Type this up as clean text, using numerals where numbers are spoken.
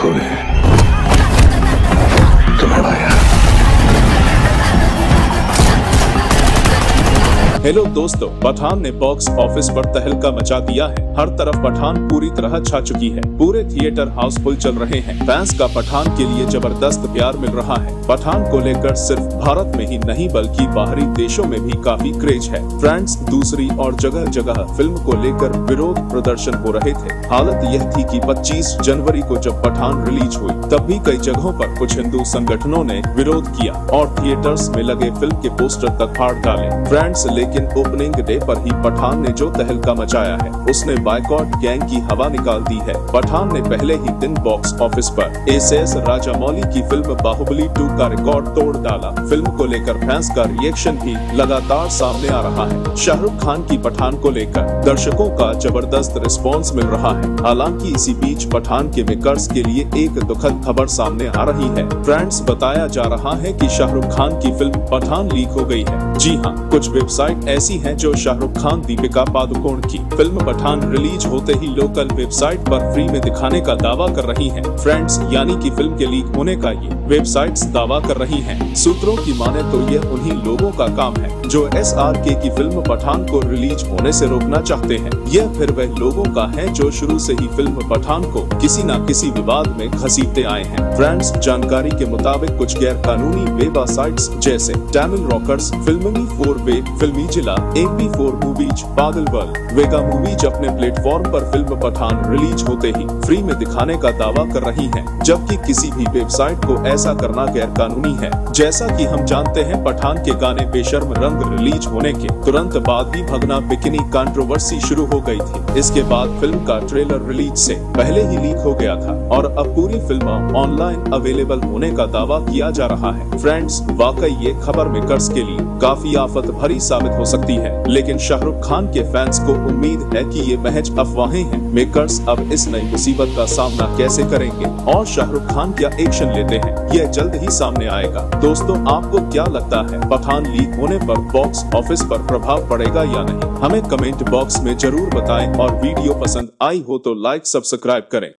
हुए तुम्हें पाया। हेलो दोस्तों, पठान ने बॉक्स ऑफिस पर तहलका मचा दिया है। हर तरफ पठान पूरी तरह छा चुकी है। पूरे थिएटर हाउसफुल चल रहे हैं। फैंस का पठान के लिए जबरदस्त प्यार मिल रहा है। पठान को लेकर सिर्फ भारत में ही नहीं बल्कि बाहरी देशों में भी काफी क्रेज है। फ्रेंड्स, दूसरी और जगह जगह फिल्म को लेकर विरोध प्रदर्शन हो रहे थे। हालत यह थी कि 25 जनवरी को जब पठान रिलीज हुई तब भी कई जगहों पर कुछ हिंदू संगठनों ने विरोध किया और थिएटर्स में लगे फिल्म के पोस्टर तक फाड़ डाले। फ्रेंड्स, लेकिन ओपनिंग डे पर ही पठान ने जो तहलका मचाया है उसने बायकॉट गैंग की हवा निकाल दी है। पठान ने पहले ही दिन बॉक्स ऑफिस पर एस राजामौली की फिल्म बाहुबली 2 का रिकॉर्ड तोड़ डाला। फिल्म को लेकर फैंस का रिएक्शन भी लगातार सामने आ रहा है। शाहरुख खान की पठान को लेकर दर्शकों का जबरदस्त रिस्पॉन्स मिल रहा है। हालांकि इसी बीच पठान के मेकर्स के लिए एक दुखद खबर सामने आ रही है। फ्रेंड्स, बताया जा रहा है कि शाहरुख खान की फिल्म पठान लीक हो गई है। जी हाँ, कुछ वेबसाइट ऐसी हैं जो शाहरुख खान दीपिका पादुकोण की फिल्म पठान रिलीज होते ही लोकल वेबसाइट पर फ्री में दिखाने का दावा कर रही हैं। फ्रेंड्स, यानी कि फिल्म के लीक होने का ये वेबसाइट्स दावा कर रही हैं। सूत्रों की माने तो यह उन्हीं लोगों का काम है जो SRK की फिल्म पठान को रिलीज होने से रोकना चाहते हैं। यह फिर वह लोगों का है जो शुरू से ही फिल्म पठान को किसी न किसी विवाद में घसीटते आए हैं। फ्रेंड्स, जानकारी के मुताबिक कुछ गैर कानूनी वेबसाइट्स जैसे तमिल रॉकर्स, फिल्मी 4वे, फिल्मी जिला, AP4 movies, Pagal world, Vega movies अपने प्लेटफॉर्म पर फिल्म पठान रिलीज होते ही फ्री में दिखाने का दावा कर रही हैं, जबकि किसी भी वेबसाइट को ऐसा करना गैर कानूनी है। जैसा कि हम जानते हैं, पठान के गाने बेशर्म रंग रिलीज होने के तुरंत बाद ही भगना बिकिनी कंट्रोवर्सी शुरू हो गई थी। इसके बाद फिल्म का ट्रेलर रिलीज से पहले ही लीक हो गया था और अब पूरी फिल्म ऑनलाइन अवेलेबल होने का दावा किया जा रहा है। फ्रेंड्स, वाकई ये खबर मेकर्स के लिए काफी आफत भरी साबित हो सकती है, लेकिन शाहरुख खान के फैंस को उम्मीद है कि ये महज अफवाहें हैं। मेकर्स अब इस नई मुसीबत का सामना कैसे करेंगे और शाहरुख खान क्या एक्शन लेते हैं, यह जल्द ही सामने आएगा। दोस्तों, आपको क्या लगता है, पठान लीक होने पर बॉक्स ऑफिस पर प्रभाव पड़ेगा या नहीं? हमें कमेंट बॉक्स में जरूर बताएं और वीडियो पसंद आई हो तो लाइक सब्सक्राइब करें।